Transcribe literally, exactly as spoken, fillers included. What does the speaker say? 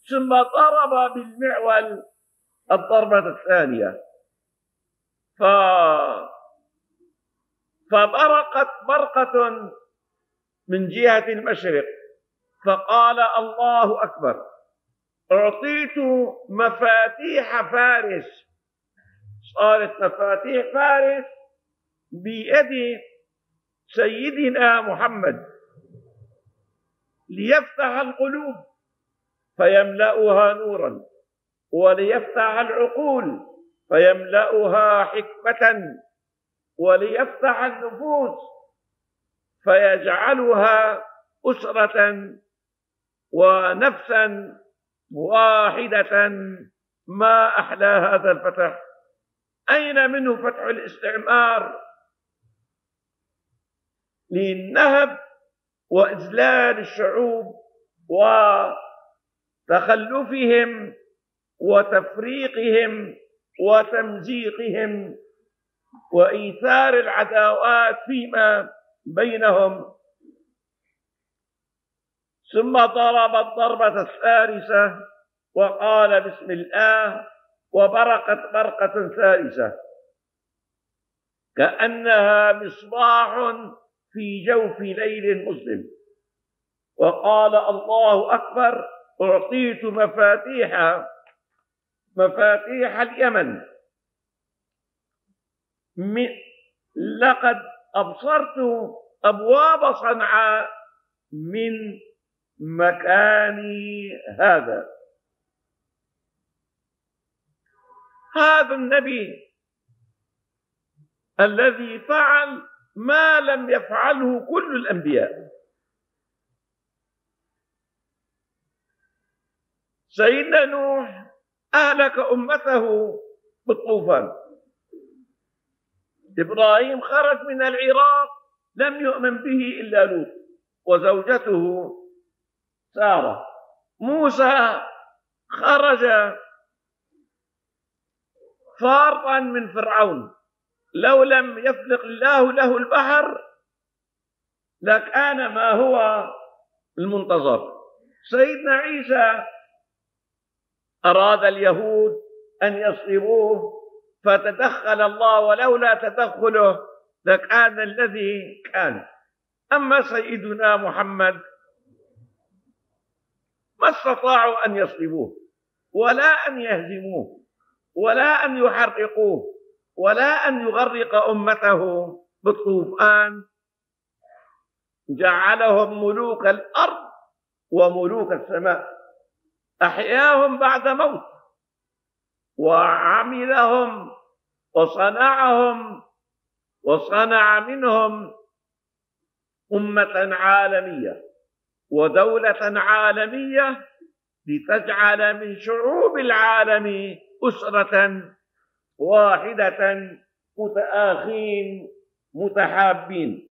ثم ضرب بالمعول الضربة الثانية، ف... فبرقت برقة من جهة المشرق، فقال الله أكبر. أعطيت مفاتيح فارس، صارت مفاتيح فارس بيد سيدنا محمد ليفتح القلوب فيملأها نورا، وليفتح العقول فيملأها حكمة، وليفتح النفوس فيجعلها أسرة ونفسا واحدة. ما أحلى هذا الفتح! أين منه فتح الاستعمار للنهب وإذلال الشعوب وتخلفهم وتفريقهم وتمزيقهم وإيثار العداوات فيما بينهم. ثم ضرب الضربة الثالثة وقال بسم الله، وبرقت برقة ثالثة كأنها مصباح في جوف ليل مظلم، وقال الله أكبر. أعطيت مفاتيح مفاتيح اليمن، لقد أبصرت أبواب صنعاء من مكاني هذا. هذا النبي الذي فعل ما لم يفعله كل الأنبياء. سيدنا نوح أهلك أمته بالطوفان. إبراهيم خرج من العراق لم يؤمن به إلا لوط وزوجته سارة. موسى خرج فارا من فرعون، لو لم يفلق الله له البحر لكان ما هو المنتظر. سيدنا عيسى أراد اليهود أن يصلبوه فتدخل الله، ولولا تدخله لكان الذي كان. أما سيدنا محمد ما استطاعوا أن يصلبوه ولا أن يهزموه ولا أن يحرقوه ولا أن يغرق أمته بالطوفان. جعلهم ملوك الأرض وملوك السماء، أحياهم بعد موت، وعملهم وصنعهم وصنع منهم أمة عالمية ودولة عالمية لتجعل من شعوب العالم أسرة واحدة متآخين متحابين.